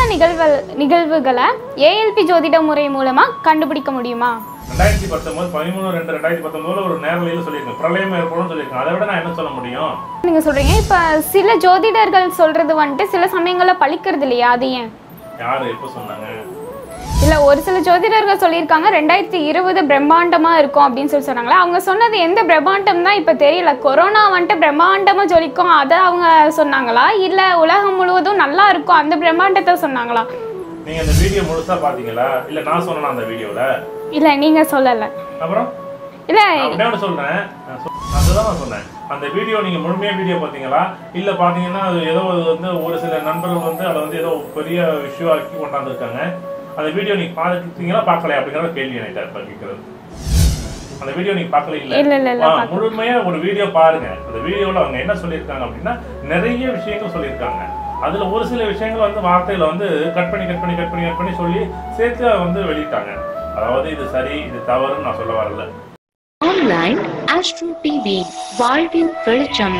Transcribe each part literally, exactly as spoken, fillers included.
நிகழ்வு நிகழ்வுகளை ஏஎல்பி ஜோதிட முறை மூலமா கண்டுபிடிக்க முடியுமா? ரெண்டாயிரத்தி பத்தொன்பது பதிமூணு ரெண்டு ரெண்டாயிரத்தி பத்தொன்பதுல ஒரு நேரலையில் சொல்லியிருக்கேன், பிரளயம் ஏற்படும் சொல்லியிருக்கேன். அதை விட நான் என்ன சொல்ல முடியும்? நீங்க சொல்றீங்க இப்ப சில ஜோதிடர்கள் சொல்றது வந்துட்டு சில சமயங்கள்ல பலிக்கிறது இல்லையா, அது ஏன்? யாரு எப்ப சொன்னாங்க? இல்ல ஒரு சில ஜோதிடர்கள் சொல்லியிருக்காங்க ரெண்டாயிரத்தி இருபது பிரம்மாண்டமா இருக்கும் அப்படின்னு சொல்லி சொன்னாங்களா. அவங்க சொன்னது எந்த பிரம்மாண்டம் தான் இப்ப தெரியல. கொரோனா வந்துட்டு பிரம்மாண்டமா ஜொலிக்கும் அதை அவங்க சொன்னாங்களா, இல்ல உலகம் முழுவதும் நல்லா இருக்கும் அந்த பிரம்மாண்டத்தை சொன்னாங்களா? நீங்க அந்த வீடியோ முழுசா பாத்தீங்களா, இல்ல நான் சொன்னேன் அந்த வீடியோல? இல்ல நீங்க சொல்லல. அப்புறம் இல்ல நான் சொல்றேன், அதுதான் நான் சொன்னேன். அந்த வீடியோ நீங்க முழுமையா வீடியோ பாத்தீங்களா, இல்ல பாத்தீங்கன்னா அது ஏதோ வந்து ஒரு சில நண்பர்கள் வந்து அதை வந்து ஏதோ பெரிய விஷயம் ஆக்கி கொண்டாந்துருக்காங்க. அந்த வீடியோ நீங்க பாத்தீங்களா பார்க்கல அப்படிங்கிற கேள்வி எனக்கு இப்ப கேட்கறது. அந்த வீடியோ நீங்க பார்க்கல? இல்ல முழுமையா ஒரு வீடியோ பாருங்க. அந்த வீடியோல அவங்க என்ன சொல்லியிருக்காங்க அப்படின்னா நிறைய விஷயங்கள் சொல்லியிருக்காங்க. அதுல ஒரு சில விஷயங்கள் வந்து வார்த்தையில வந்து கட் பண்ணி கட் பண்ணி கட் பண்ணி கட் பண்ணி சொல்லி சேர்த்து வந்து வெளியிட்டாங்க. அதாவது இது சரி இது தவறுன்னு நான் சொல்ல வரல. ஆன்லைன் ஆஸ்ட்ரோ டிவி வாழ்வின் வெளிச்சம்.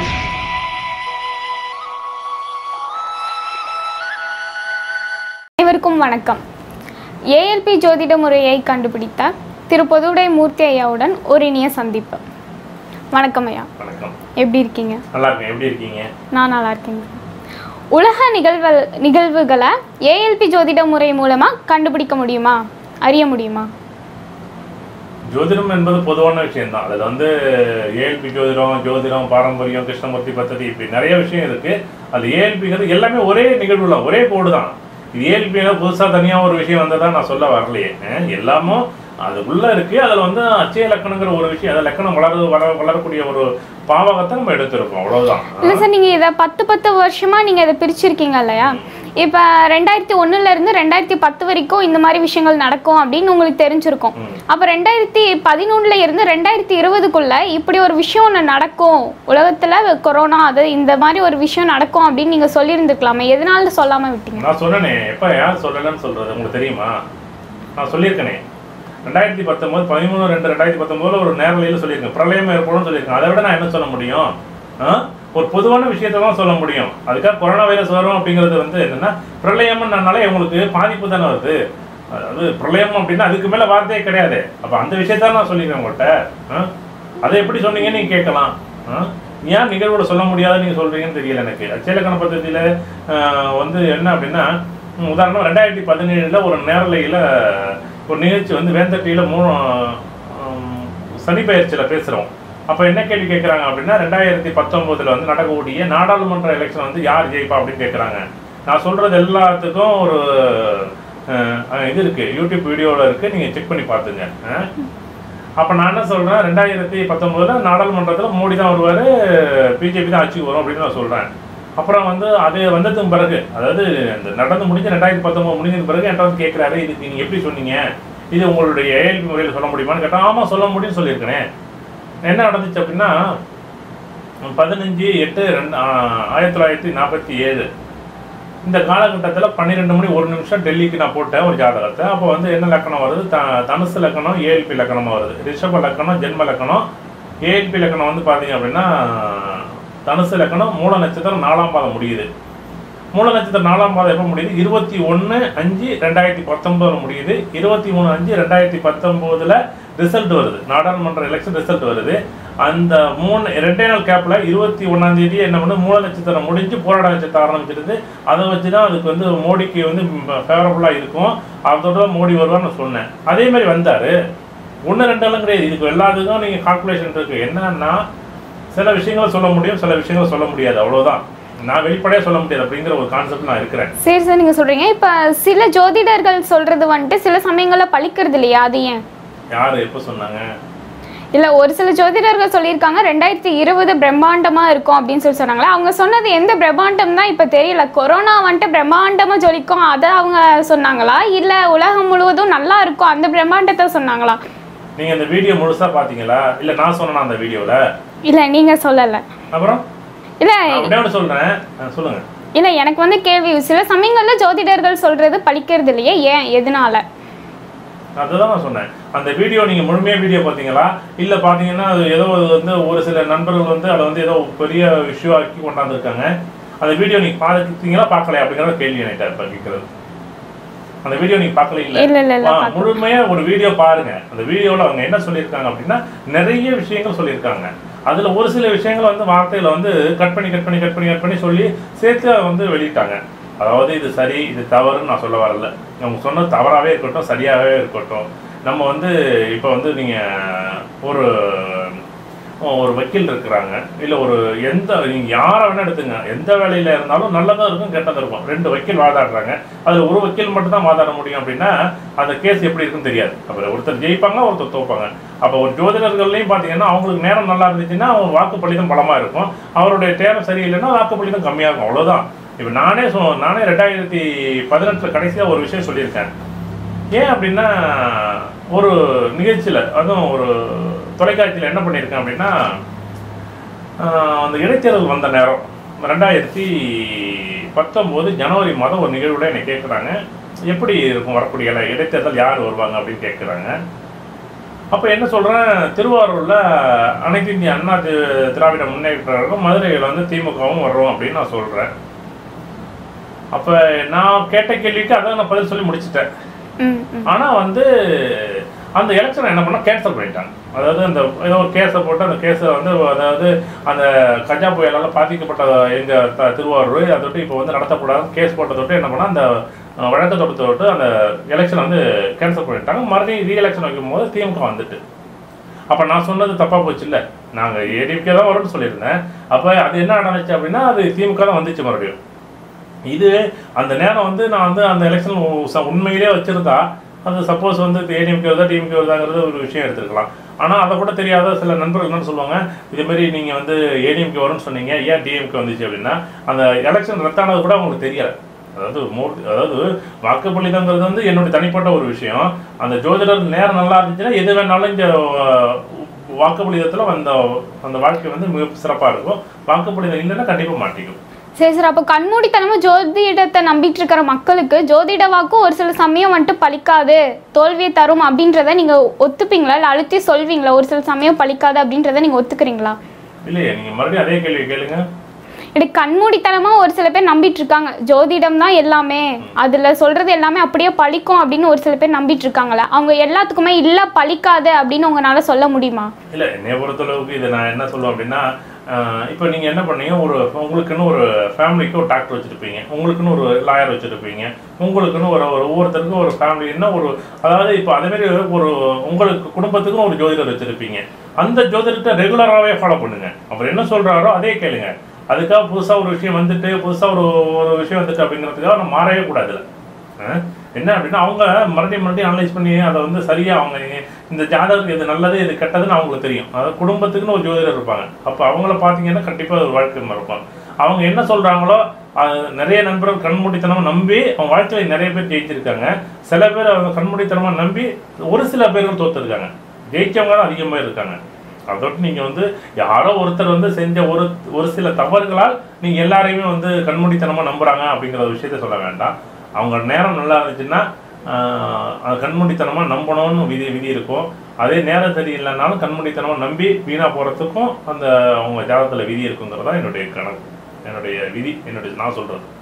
அனைவருக்கும் வணக்கம். ஏஎல்பி ஜோதிட முறையை கண்டுபிடித்த திரு பொதுவுடை மூர்த்தி ஐயாவுடன் ஒரு இனிய சந்திப்பு. வணக்கம் ஐயா. வணக்கம். எப்படி இருக்கீங்க? நல்லா இருக்கேன். எப்படி இருக்கீங்க? நான் நல்லா இருக்கேங்க. உலக நிகழ்வு நிகழ்வுகளை ஏஎல்பி ஜோதிட முறை மூலமா கண்டுபிடிக்க முடியுமா, அறிய முடியுமா? ஜோதிடம் என்பது பொதுவான விஷயம் தான். அதில் வந்து ஏஎல்பி ஜோதிடம், ஜோதிடம் பாரம்பரியம், கிருஷ்ணமூர்த்தி பத்ததி, இப்படி நிறைய விஷயம் இருக்கு. அது ஏஎல்பிங்கிறது எல்லாமே ஒரே நிகழ்வுல ஒரே கோடு தான். இது ஏஎல்பியில புதுசா தனியா ஒரு விஷயம் வந்ததான் நான் சொல்ல வரலையே. எல்லாமும் அதுக்குள்ள இருக்கு. அதுல வந்து அச்சய லக்கணங்கிற ஒரு விஷயம், அதை லக்கணம் வளர வள வளரக்கூடிய ஒரு பாவகத்தை நம்ம எடுத்திருக்கோம், அவ்வளவுதான். இல்லை சார், நீங்க இதை பத்து பத்து வருஷமா நீங்க இதை பிரிச்சிருக்கீங்க இல்லையா? இப்ப ரெண்டாயிரத்தி ஒண்ணுல இருந்து ரெண்டாயிரத்தி பத்து வரைக்கும் இந்த மாதிரி விஷயங்கள் நடக்கும் அப்படின்னு உங்களுக்கு தெரிஞ்சிருக்கும். அப்ப ரெண்டாயிரத்தி பதினொன்னுல இருந்து ரெண்டாயிரத்தி இருபதுக்குள்ள இப்படி ஒரு விஷயம் ஒண்ணு நடக்கும், உலகத்துல கொரோனா அது இந்த மாதிரி ஒரு விஷயம் நடக்கும் அப்படின்னு நீங்க சொல்லி இருந்துக்கலாமே, எதனால சொல்லாம விட்டீங்க? நான் சொன்னேனே, எப்ப யார் சொல்லலன்னு சொல்றது உங்களுக்கு தெரியுமா? நான் சொல்லியிருக்கேனே, ரெண்டாயிரத்தி பத்தொன்பது பதிமூணு ரெண்டு ரெண்டாயிரத்தி பத்தொன்பதுல ஒரு நேரலையில் சொல்லியிருக்கேன், பிரளயம் ஏற்படும் சொல்லியிருக்கேன். அதை விட நான் என்ன சொல்ல முடியும்? ஒரு பொதுவான விஷயத்த தான் சொல்ல முடியும். அதுக்காக கொரோனா வைரஸ் வரும் அப்படிங்கிறது வந்து என்னன்னா பிரளயம்னாலே உங்களுக்கு பாதிப்பு தானே வருது. அதாவது பிரளயம் அப்படின்னா அதுக்கு மேல வார்த்தையே கிடையாது. அப்ப அந்த விஷயத்தான் நான் சொல்லிக்கிறேன் உங்கள்கிட்ட. அதை எப்படி சொன்னீங்கன்னு நீங்க கேட்கலாம். ஏன் நிகழ்வுல சொல்ல முடியாத நீங்க சொல்றீங்கன்னு தெரியல எனக்கு. அச்சயலக்கண பద్ధதியில வந்து என்ன அப்படின்னா, உதாரணம் ரெண்டாயிரத்தி பதினேழுல ஒரு நேரலையில ஒரு நிகழ்ச்சி வந்து வேந்தட்டியில மூணு சனி பயிற்சியில பேசுறோம். அப்போ என்ன கேள்வி கேட்குறாங்க அப்படின்னா, ரெண்டாயிரத்தி பத்தொம்போதில் வந்து நடக்கக்கூடிய நாடாளுமன்ற எலெக்ஷன் வந்து யார் ஜெயிப்பா அப்படின்னு கேட்குறாங்க. நான் சொல்கிறது எல்லாத்துக்கும் ஒரு இது இருக்குது, யூடியூப் வீடியோவில் இருக்குது, நீங்கள் செக் பண்ணி பார்த்துங்க. அப்போ நான் என்ன சொல்கிறேன், ரெண்டாயிரத்தி பத்தொம்போதில் நாடாளுமன்றத்தில் மோடி தான் வருவார், பிஜேபி தான் ஆட்சிக்கு வரும் அப்படின்னு நான் சொல்கிறேன். அப்புறம் வந்து அது வந்ததுக்கு பிறகு, அதாவது இந்த நடந்து முடிஞ்சு ரெண்டாயிரத்தி பத்தொம்போது முடிஞ்சதுக்கு பிறகு என்கிட்ட வந்து கேட்குறாரு, இதுக்கு நீங்கள் எப்படி சொன்னீங்க, இது உங்களுடைய ஏஎல்பி முறையில் சொல்ல முடியுமான்னு கேட்டால், ஆமாம் சொல்ல முடியும்னு சொல்லியிருக்கேனே. என்ன நடந்துச்சு அப்படின்னா, பதினஞ்சு எட்டு ரெண்டு ஆயிரத்தி தொள்ளாயிரத்தி நாற்பத்தி ஏழு இந்த காலகட்டத்தில் பன்னிரெண்டு மணி ஒரு நிமிஷம் டெல்லிக்கு நான் போட்டேன் ஒரு ஜாதகத்தை. அப்போ வந்து என்ன லக்கணம் வருது, த தனுசு லக்கணம் ஏஎல்பி லக்கணமாக வருது. ரிஷப லக்கணம் ஜென்ம லக்கணம். ஏஎல்பி லக்கணம் வந்து பார்த்தீங்க அப்படின்னா தனுசு லக்கணம் மூல நட்சத்திரம் நாலாம் பாதம் முடியுது. மூல நட்சத்திரம் நாலாம் பாதம் எப்போ முடியுது? இருபத்தி ஒன்று அஞ்சு ரெண்டாயிரத்தி பத்தொன்பதுல முடியுது. இருபத்தி மூணு அஞ்சு ரெண்டாயிரத்தி பத்தொன்பதுல ரிசல்ட் வருது, நாடாளுமன்ற எலெக்ஷன் ரிசல்ட் வருது. அந்த மூணு ரெண்டே நாள் கேப்ல இருபத்தி ஒன்னாம் தேதி என்ன பண்ணு, மூல நட்சத்திரம் முடிஞ்சு போராட நட்சத்திரம் ஆரம்பிச்சிருது. அதை வச்சுதான் அதுக்கு வந்து மோடிக்கு வந்து ஃபேவரபுளா இருக்கும், அதோட மோடி வருவான்னு சொன்னேன். அதே மாதிரி வந்தாரு. ஒன்று ரெண்டு எல்லாம் கிடையாது, இதுக்கு எல்லாத்துக்கும் நீங்க கால்குலேஷன் இருக்கு. என்னன்னா சில விஷயங்களை சொல்ல முடியும், சில விஷயங்களை சொல்ல முடியாது, அவ்வளவுதான். நான் வெளிப்படையா சொல்ல முடியாது அப்படிங்கிற ஒரு கான்செப்ட் நான் இருக்கிறேன். சரி சார், நீங்க சொல்றீங்க இப்ப சில ஜோதிடர்கள் சொல்றது வந்துட்டு சில சமயங்கள்ல பலிக்கிறது இல்லையா, அது ஏன்? யாரு எப்ப சொன்னாங்க? இல்ல ஒரு சில ஜோதிடர்கள் சொல்லியிருக்காங்க ரெண்டாயிரத்தி இருபது பிரம்மாண்டமா இருக்கும் அப்படின்னு சொல்லி சொன்னாங்களா. அவங்க சொன்னது எந்த பிரம்மாண்டம் தான் இப்ப தெரியல. கொரோனா வந்துட்டு பிரம்மாண்டமா ஜொலிக்கும் அதை அவங்க சொன்னாங்களா, இல்ல உலகம் முழுவதும் நல்லா இருக்கும் அந்த பிரம்மாண்டத்தை சொன்னாங்களா? நீங்க அந்த வீடியோ முழுசா பாத்தீங்களா, இல்ல நான் சொன்னேன் அந்த வீடியோல? இல்ல நீங்க சொல்லல. அப்புறம் இல்ல நான் சொல்றேன், சொல்லுங்க. இல்ல எனக்கு வந்து கேள்வி, சில சமயங்கள்ல ஜோதிடர்கள் சொல்றது பலிக்கிறது இல்லையே, ஏன், எதனால? அதுதான் நான் சொன்னேன். அந்த வீடியோ நீங்க முழுமையா வீடியோ பாத்தீங்களா, இல்ல பாத்தீங்கன்னா அது ஏதோ வந்து ஒரு சில நண்பர்கள் வந்து அதை வந்து ஏதோ பெரிய விஷயம் ஆக்கி கொண்டாந்துருக்காங்க. அந்த வீடியோ நீங்க பாத்தீங்களா பார்க்கல அப்படிங்கிற கேள்வி என்கிட்ட இப்ப கேட்கறது. அந்த வீடியோ நீங்க பார்க்கல இல்ல, இல்ல, இல்ல, இல்ல முழுமையா ஒரு வீடியோ பாருங்க. அந்த வீடியோல அவங்க என்ன சொல்லியிருக்காங்க அப்படின்னா நிறைய விஷயங்கள் சொல்லியிருக்காங்க. அதுல ஒரு சில விஷயங்கள் வந்து வார்த்தையில வந்து கட் பண்ணி கட் பண்ணி கட் பண்ணி கட் பண்ணி சொல்லி சேர்த்து வந்து வெளியிட்டாங்க. அதாவது இது சரி இது தவறுன்னு நான் சொல்ல வரல. அவங்க சொன்னது தவறாகவே இருக்கட்டும் சரியாகவே இருக்கட்டும். நம்ம வந்து இப்போ வந்து நீங்கள் ஒரு ஒரு வக்கீல் இருக்கிறாங்க, இல்லை ஒரு எந்த நீங்கள் யாரை வேணால் எடுத்துங்க, எந்த வேலையில் இருந்தாலும் நல்லதாக இருக்கும் கெட்டதாக இருக்கும். ரெண்டு வக்கீல் வாதாடுறாங்க, அதில் ஒரு வக்கீல் மட்டும் தான் வாதாட முடியும் அப்படின்னா அந்த கேஸ் எப்படி இருக்குன்னு தெரியாது. அப்புறம் ஒருத்தர் ஜெயிப்பாங்க ஒருத்தர் தோப்பாங்க. அப்போ ஒரு ஜோதிடர்கள்லையும் பார்த்தீங்கன்னா அவங்களுக்கு நேரம் நல்லா இருந்துச்சுன்னா அவங்க வாக்குப்பளிதம் பலமாக இருக்கும், அவருடைய நேரம் சரியில்லைன்னா வாக்குப்பளிதம் கம்மியாக இருக்கும், அவ்வளோதான். இப்போ நானே சொ நானே ரெண்டாயிரத்தி பதினெட்டில் கடைசியாக ஒரு விஷயம் சொல்லியிருக்கேன். ஏன் அப்படின்னா ஒரு நிகழ்ச்சியில் அதுவும் ஒரு தொலைக்காட்சியில் என்ன பண்ணியிருக்கேன் அப்படின்னா அந்த இடைத்தேர்தல் வந்த நேரம் ரெண்டாயிரத்தி பத்தொம்போது ஜனவரி மாதம் ஒரு நிகழ்வுல என்னை கேட்குறாங்க, எப்படி இருக்கும் வரக்கூடிய இடைத்தேர்தல் யார் வருவாங்க அப்படின்னு கேட்குறாங்க. அப்போ என்ன சொல்கிறேன், திருவாரூரில் அனைத்து இந்திய அண்ணா திராவிட முன்னேற்ற கழகம், மதுரையில் வந்து திமுகவும் வர்றோம் அப்படின்னு நான் சொல்கிறேன். அப்போ நான் கேட்ட கேள்விக்கு அதான் நான் பதில் சொல்லி முடிச்சிட்டேன். ஆனால் வந்து அந்த எலெக்ஷனை என்ன பண்ணால் கேன்சல் பண்ணிட்டாங்க. அதாவது அந்த ஏதோ ஒரு கேஸை போட்டு அந்த கேஸை வந்து அதாவது அந்த கஜா புயலால் பாதிக்கப்பட்ட எங்கள் த திருவாரூர் அதை விட்டு இப்போ வந்து நடத்தக்கூடாது கேஸ் போட்டதை விட்டு என்ன பண்ணால் அந்த வழக்கை தொடுத்த விட்டு அந்த எலெக்ஷனை வந்து கேன்சல் பண்ணிட்டாங்க. மறுபடியும் ரீ எலெக்ஷன் வைக்கும் போது திமுக வந்துட்டு அப்போ நான் சொன்னது தப்பாக போச்சு இல்லை, நாங்கள் ஏடிஎம்கே தான் வரும்னு சொல்லியிருந்தேன். அப்போ அது என்ன நடந்துச்சு அப்படின்னா அது திமுக தான் வந்துச்சு மறுபடியும். இது அந்த நேரம் வந்து நான் வந்து அந்த எலெக்ஷன் உண்மையிலே வச்சுருந்தா அது சப்போஸ் வந்து ஏடிஎம்கே வருதா டிஎம்கே வருதாங்கிறது ஒரு விஷயம் எடுத்துருக்கலாம். ஆனால் அதை கூட தெரியாத சில நண்பர்கள் என்னன்னு சொல்லுவாங்க, இதேமாரி நீங்கள் வந்து ஏடிஎம்கே வரும்னு சொன்னீங்க, ஏன் டிஎம்கே வந்துச்சு அப்படின்னா அந்த எலெக்ஷன் ரத்தானது கூட அவங்களுக்கு தெரியலை. அதாவது மூர்த்தி அதாவது வாக்குப்பளிதங்கிறது வந்து என்னுடைய தனிப்பட்ட ஒரு விஷயம். அந்த ஜோதிடர் நேரம் நல்லா இருந்துச்சுன்னா எது வேணாலும் இந்த வாக்குப்பளிதத்தில் அந்த அந்த வாழ்க்கை வந்து மிக சிறப்பாக இருக்கும். வாக்குப்பளிதம் இல்லைன்னா கண்டிப்பாக மாட்டிக்கும். சரி சார், அப்போ கண்மூடித்தனமா ஜோதிடத்தை நம்பிட்டு இருக்கிற மக்களுக்கு ஜோதிட வாக்கும் ஒரு சில சமயம் வந்துட்டு பலிக்காது, தோல்வியை தரும் அப்படின்றத நீங்க ஒத்துப்பீங்களா, இல்லை அழுத்தி சொல்வீங்களா ஒரு சில சமயம் பலிக்காது அப்படின்றத நீங்க ஒத்துக்கிறீங்களா? இல்லையே, நீங்க மறுபடியும் அதே கேள்வி கேளுங்க. இது கண்மூடித்தனமா ஒரு சில பேர் நம்பிட்டு இருக்காங்க, ஜோதிடம் தான் எல்லாமே, அதுல சொல்றது எல்லாமே அப்படியே பலிக்கும் அப்படின்னு ஒரு சில பேர் நம்பிட்டு இருக்காங்களா, அவங்க எல்லாத்துக்குமே இல்ல பலிக்காது அப்படின்னு உங்களால சொல்ல முடியுமா? இல்ல, என்னை பொறுத்தளவுக்கு இதை நான் என்ன சொல்லுவேன் அப்படின்னா, இப்போ நீங்கள் என்ன பண்ணீங்க, ஒரு உங்களுக்குன்னு ஒரு ஃபேமிலிக்கு ஒரு டாக்டர் வச்சுருப்பீங்க, உங்களுக்குன்னு ஒரு லாயர் வச்சுருப்பீங்க, உங்களுக்குன்னு ஒரு ஒரு ஒவ்வொருத்தருக்கும் ஒரு ஃபேமிலின்னா ஒரு அதாவது இப்போ அதேமாரி ஒரு உங்களுக்கு குடும்பத்துக்கும் ஒரு ஜோதிடர் வச்சுருப்பீங்க. அந்த ஜோதிடத்தை ரெகுலராகவே ஃபாலோ பண்ணுங்கள். அவர் என்ன சொல்கிறாரோ அதே கேளுங்க. அதுக்காக புதுசாக ஒரு விஷயம் வந்துட்டு புதுசாக ஒரு ஒரு விஷயம் வந்துட்டு அப்படிங்கிறதுக்காக நம்ம மாறவே கூடாதுல்ல. என்ன அப்படின்னா அவங்க மறுபடியும் மறுபடியும் அனலைஸ் பண்ணி அதை வந்து சரியாக அவங்க இந்த ஜாதகத்துக்கு எது நல்லது எது கெட்டதுன்னு அவங்களுக்கு தெரியும். அதாவது குடும்பத்துக்குன்னு ஒரு ஜோதிடர் இருப்பாங்க. அப்போ அவங்கள பார்த்தீங்கன்னா கண்டிப்பாக ஒரு வாழ்க்கை இருப்பாங்க. அவங்க என்ன சொல்கிறாங்களோ அது நிறைய நண்பர்கள் கண்மூடித்தனமாக நம்பி அவங்க வாழ்க்கையில் நிறைய பேர் ஜெயிச்சிருக்காங்க. சில பேர் அவங்க கண்மூடித்தனமாக நம்பி ஒரு சில பேர்கள் தோற்றுருக்காங்க. ஜெயிச்சவங்க தான் அதிகமாக இருக்காங்க. அதோட நீங்கள் வந்து யாரோ ஒருத்தர் வந்து செஞ்ச ஒரு ஒரு சில தவறுகளால் நீங்கள் எல்லாரையுமே வந்து கண்மூடித்தனமாக நம்புகிறாங்க அப்படிங்கிற ஒரு விஷயத்த சொல்ல வேண்டாம். அவங்க நேரம் நல்லா இருந்துச்சுன்னா அது கண்மூடித்தனமாக நம்பணும்னு விதி விதி இருக்கும். அதே நேரம் சரியில்லைனாலும் கண்மூடித்தனமாக நம்பி வீணாக போகிறதுக்கும் அந்த அவங்க ஜாதகத்தில் விதி இருக்குங்கிறதா என்னுடைய கணக்கு, என்னுடைய விதி, என்னுடைய நான் சொல்கிறது.